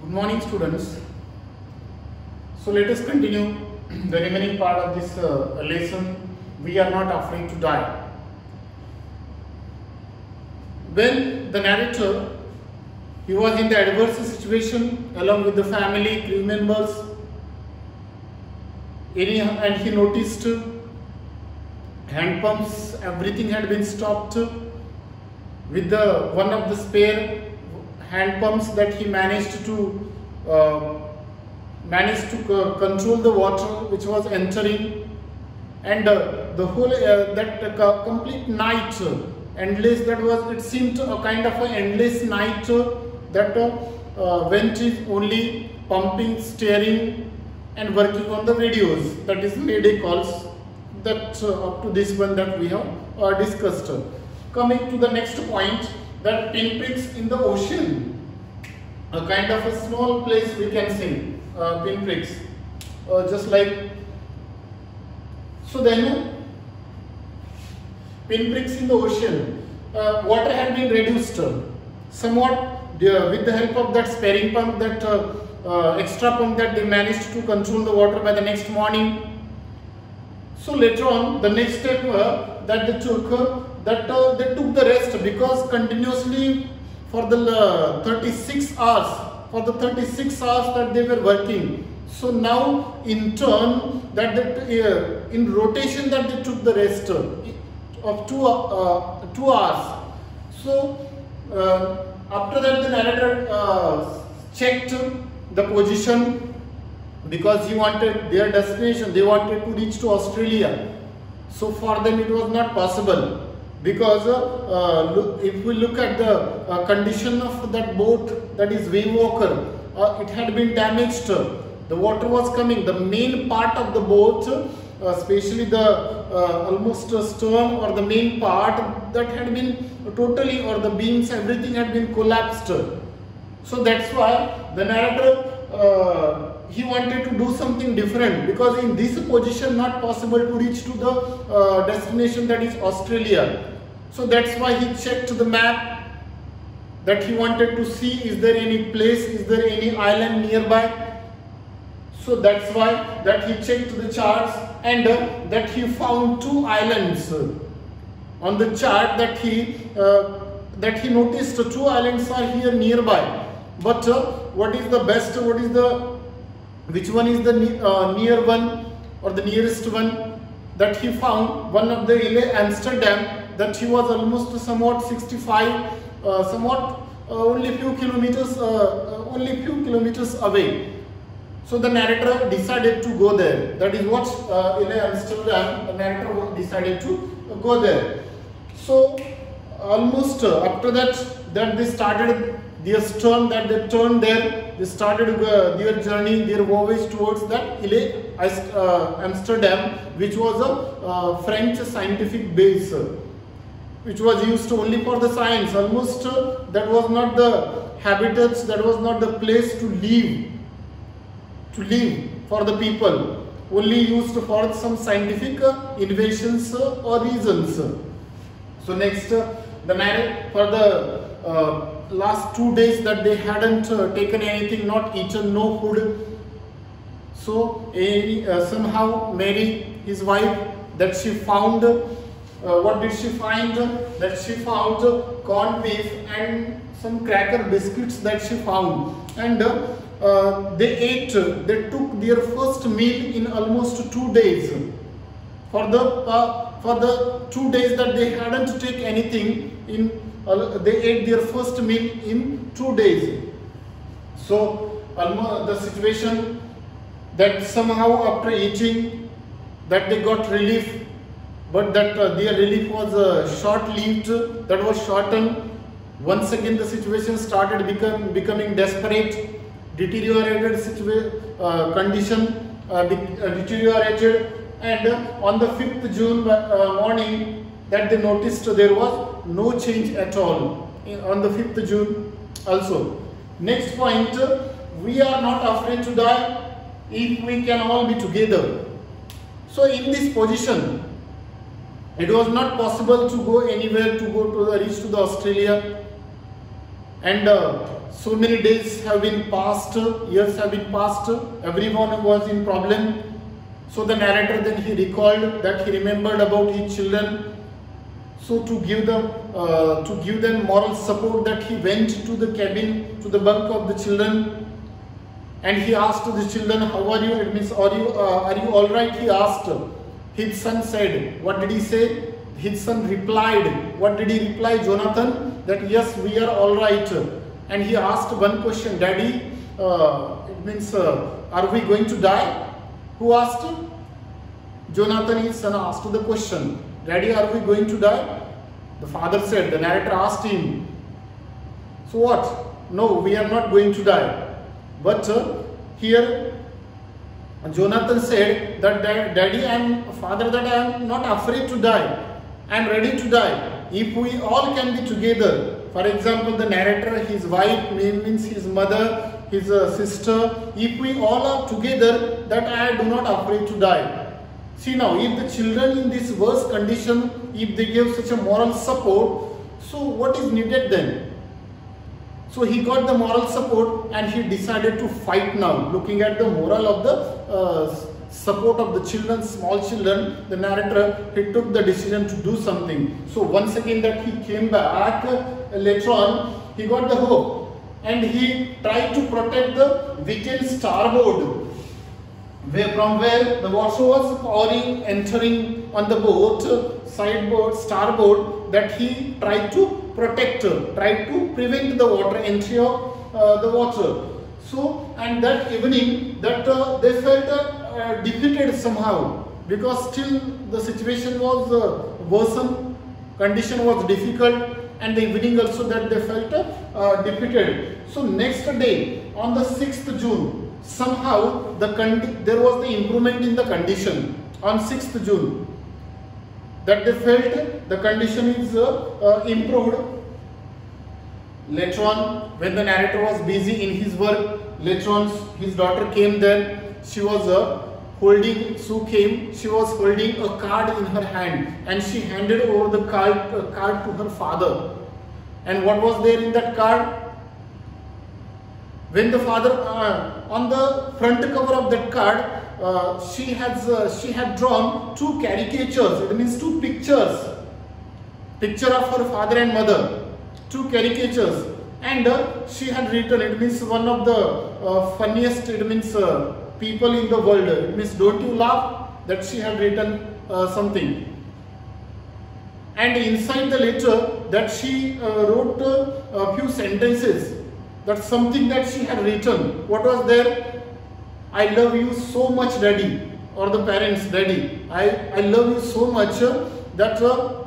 Good morning, students. So let us continue the remaining part of this lesson. We are not afraid to die. When the narrator, he was in the adverse situation along with the family, crew members, and he noticed hand pumps, everything had been stopped. With the one of the spare hand pumps that he managed to control the water which was entering, and the whole complete night, endless, that was, it seemed a kind of an endless night that went is only pumping, steering and working on the radios, that is mayday calls, that up to this one that we have discussed. Coming to the next point, that pinpricks in the ocean, a kind of a small place we can say, pinpricks, just like, so then pinpricks in the ocean, water had been reduced somewhat with the help of that sparing pump, that extra pump that they managed to control the water by the next morning. So later on, the next step that they took, they took the rest, because continuously for the 36 hours that they were working. So now in turn that in rotation that they took the rest of 2 hours. So after that the narrator checked the position, because he wanted their destination, they wanted to reach to Australia. So for them it was not possible, because if we look at the condition of that boat, that is Wave Walker, it had been damaged. The water was coming, the main part of the boat, especially the almost stern or the main part, that had been totally, or the beams, everything had been collapsed. So that's why the narrator, he wanted to do something different, because in this position not possible to reach to the destination, that is Australia. So that's why he checked the map, that he wanted to see, is there any place, is there any island nearby. So that's why that he checked the charts, and that he found 2 islands on the chart, that he noticed 2 islands are here nearby. But what is the best, which one is the near one or the nearest one, that he found one of the Amsterdam, that he was almost somewhat 65, only few kilometers away. So the narrator decided to go there. That is what Amsterdam, the narrator decided to go there. So almost after that they started their stern, that they turned there, they started their journey, their voyage towards that Amsterdam, which was a French scientific base, which was used only for the science. Almost that was not the habitats, that was not the place to live for the people, only used for some scientific innovations or reasons. So next, the narrator, for the last 2 days that they hadn't taken anything, not eaten, no food. So somehow Mary, his wife, that she found, what did she find? That she found corned beef and some cracker biscuits that she found, and they took their first meal in almost 2 days. For the 2 days that they hadn't taken anything, they ate their first meal in 2 days. So the situation that somehow after eating, that they got relief, but that their relief was short-lived, that was shortened. Once again the situation started becoming desperate, deteriorated condition, deteriorated, and on the 5th June morning, that they noticed there was no change at all on the 5th June also. Next point, we are not afraid to die if we can all be together. So in this position, it was not possible to go anywhere, to reach to the Australia. and so many days have been passed, years have been passed, everyone was in problem. So the narrator then he recalled that he remembered about his children. So to give them moral support, that he went to the cabin, to the bunk of the children, and he asked the children, "How are you?" It means, are you all right? He asked. His son said, what did he say? His son replied. What did he reply, Jonathan? That yes, we are all right. And he asked one question, Daddy, it means, are we going to die? Who asked? Jonathan, his son, asked the question, Daddy, are we going to die? The father said, the narrator asked him, so what? No, we are not going to die. But here Jonathan said that Daddy and Father, that I am not afraid to die. I am ready to die. If we all can be together, for example, the narrator, his wife, means his mother, his sister, if we all are together, that I do not afraid to die. See now, if the children in this worst condition, if they give such a moral support, so what is needed then? So he got the moral support and he decided to fight now. Looking at the moral of the support of the children, small children, the narrator, he took the decision to do something. So once again that he came back later on, he got the hope and he tried to protect the weakened starboard, from where the water was pouring, entering on the boat, sideboard, starboard, that he tried to protect, tried to prevent the water entry of the water. So, and that evening, that they felt defeated somehow, because still the situation was worsened, condition was difficult, and the evening also that they felt defeated. So next day, on the 6th June, somehow there was the improvement in the condition on 6th June. That they felt the condition is improved. Later on, when the narrator was busy in his work, later on his daughter came there. She was she was holding a card in her hand, and she handed over the card to her father. And what was there in that card? When the father, on the front cover of that card, she had drawn two caricatures. It means two pictures. Picture of her father and mother. Two caricatures. And she had written, it means one of the funniest, it means people in the world. It means don't you laugh, that she had written something. And inside the letter that she wrote a few sentences. That's something that she had written. What was there? I love you so much, Daddy, or the parents, Daddy. I love you so much that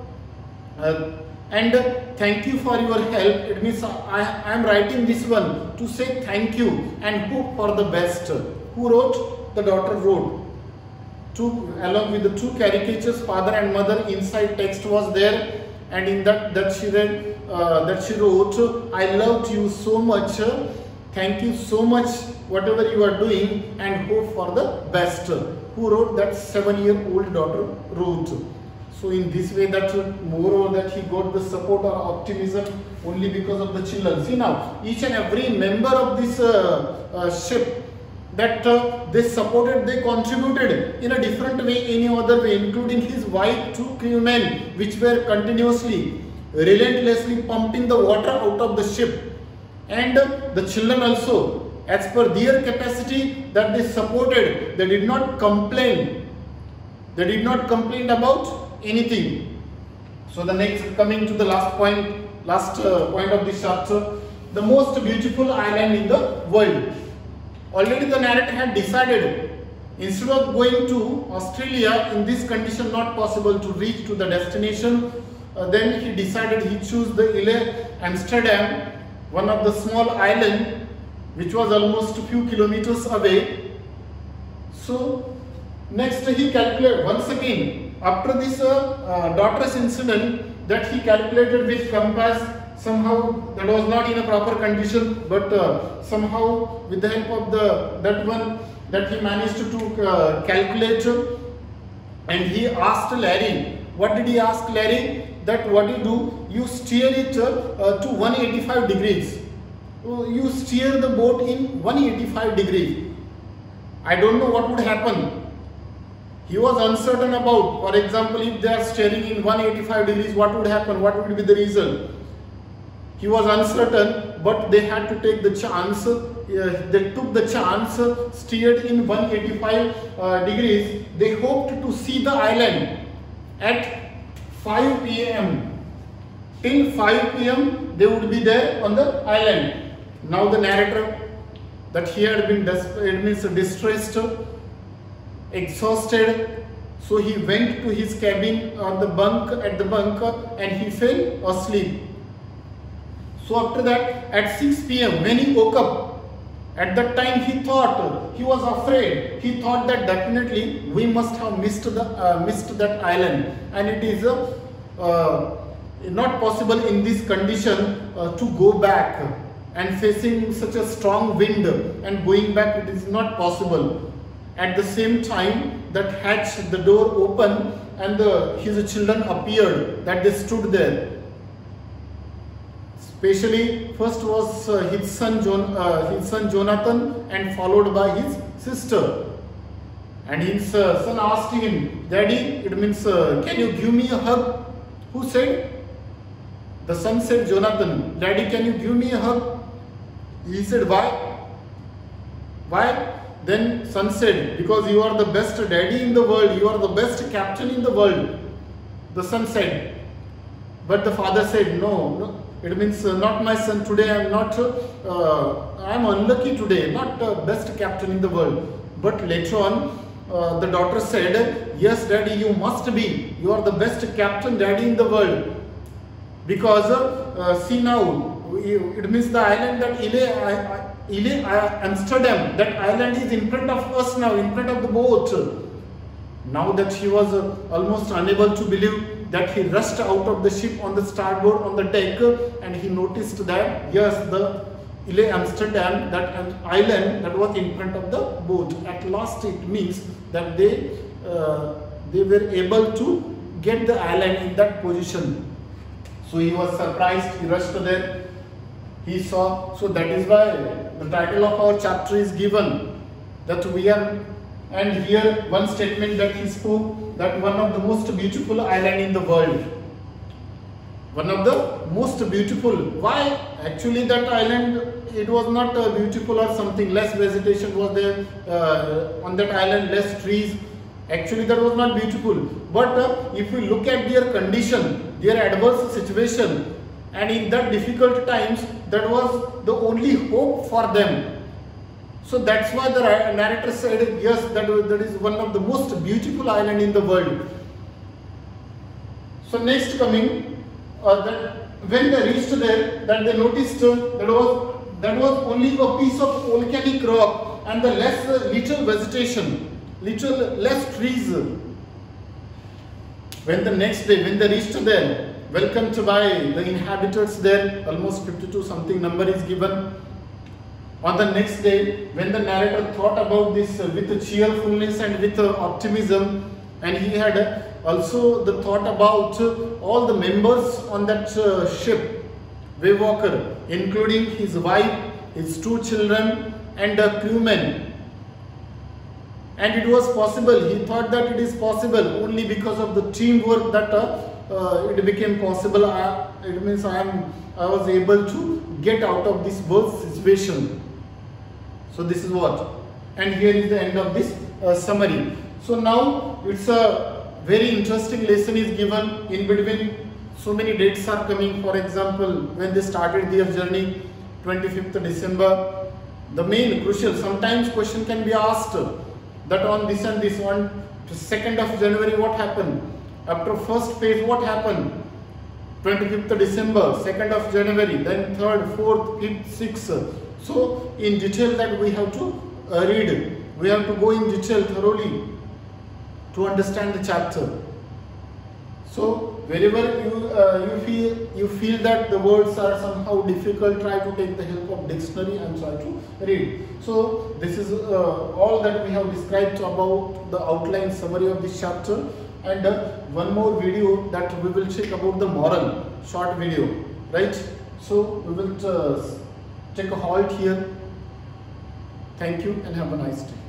and thank you for your help. It means I am writing this one to say thank you and hope for the best. Who wrote? The daughter wrote. Along with the two caricatures, father and mother, inside text was there, and in that she read. That she wrote, I loved you so much, thank you so much, whatever you are doing, and hope for the best. Who wrote? That 7-year-old daughter wrote. So in this way, that moreover that he got the support or optimism only because of the children. See now, each and every member of this ship, that they supported, they contributed in a different way, any other way, including his wife, 2 crewmen, which were continuously, relentlessly pumping the water out of the ship, and the children also, as per their capacity, that they supported. They did not complain. They did not complain about anything. So the next, coming to the last point of this chapter, the most beautiful island in the world. Already the narrator had decided, instead of going to Australia in this condition, not possible to reach to the destination, then he decided he chose the Amsterdam, one of the small island which was almost a few kilometers away. So next he calculated once again, after this daughter's incident, that he calculated with compass. Somehow that was not in a proper condition, but somehow with the help of that one, that he managed to calculate, and he asked Larry. What did he ask Larry? that what you do, you steer it to 185 degrees. You steer the boat in 185 degrees. I don't know what would happen. He was uncertain about, for example, if they are steering in 185 degrees, what would happen? What would be the result? He was uncertain, but they had to take the chance. They took the chance, steered in 185 degrees. They hoped to see the island at 5 p.m. Till 5 p.m. they would be there on the island. Now the narrator, that he had been distressed, exhausted, so he went to his cabin on the bunk and he fell asleep. So after that, at 6 p.m. when he woke up, at that time he thought, he was afraid. He thought that definitely we must have missed that island, and it is not possible in this condition to go back, and facing such a strong wind and going back, it is not possible. At the same time, that hatch, the door opened, and his children appeared, that they stood there. Especially, first was his son Jonathan, and followed by his sister. And his son asked him, "Daddy," it means, "can you give me a hug?" Who said? The son said, Jonathan, "Daddy, can you give me a hug?" He said, "Why?" "Why?" Then son said, "Because you are the best daddy in the world, you are the best captain in the world." The son said, but the father said, no, it means, "Not my son, today I am unlucky today, not the best captain in the world." But later on, the daughter said, "Yes, daddy, you must be, you are the best captain daddy in the world. Because see now, it means the island that Ile Amsterdam, that island is in front of us now, in front of the boat." Now that he was almost unable to believe, that he rushed out of the ship on the starboard on the deck, and he noticed that yes, the Ile Amsterdam, that island that was in front of the boat. At last it means that they were able to get the island in that position. So he was surprised, he rushed there, he saw. So that is why the title of our chapter is given, that we are, and here one statement that he spoke, that one of the most beautiful island in the world. One of the most beautiful. Why? Actually that island, it was not beautiful or something. Less vegetation was there on that island, less trees. Actually that was not beautiful. But if we look at their condition, their adverse situation, and in that difficult times, that was the only hope for them. So that's why the narrator said, yes, that is one of the most beautiful island in the world. So next coming, that when they reached there, that they noticed that was only a piece of volcanic rock and the little vegetation, less trees. When the next day, when they reached there, welcomed by the inhabitants there, almost 52 something number is given. On the next day, when the narrator thought about this with cheerfulness and with optimism, and he had also the thought about all the members on that ship, Waywalker, including his wife, his 2 children, and the crewmen. And it was possible, he thought that it is possible only because of the teamwork that it became possible. It means I was able to get out of this birth situation. So this is what, and here is the end of this summary. So now it's a very interesting lesson is given in between. So many dates are coming. For example, when they started their journey, 25th December. The main crucial, sometimes question can be asked that on this and this one, 2nd of January, what happened? After first phase, what happened? 25th December, 2nd of January, then 3rd, 4th, 5th, 6th. So in detail that we have to read. We have to go in detail thoroughly to understand the chapter. So wherever you feel that the words are somehow difficult, try to take the help of dictionary and try to read. So this is all that we have described about the outline summary of this chapter. and one more video that we will check about the moral, short video, right? So we will take a halt here. Thank you and have a nice day.